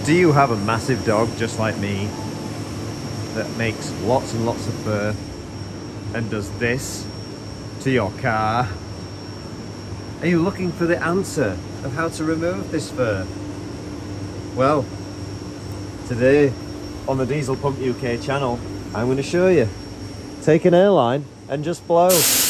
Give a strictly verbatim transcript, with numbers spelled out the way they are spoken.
Do you have a massive dog just like me that makes lots and lots of fur and does this to your car? Are you looking for the answer of how to remove this fur? Well, today on the Diesel Pump U K channel, I'm going to show you. Take an airline and just blow.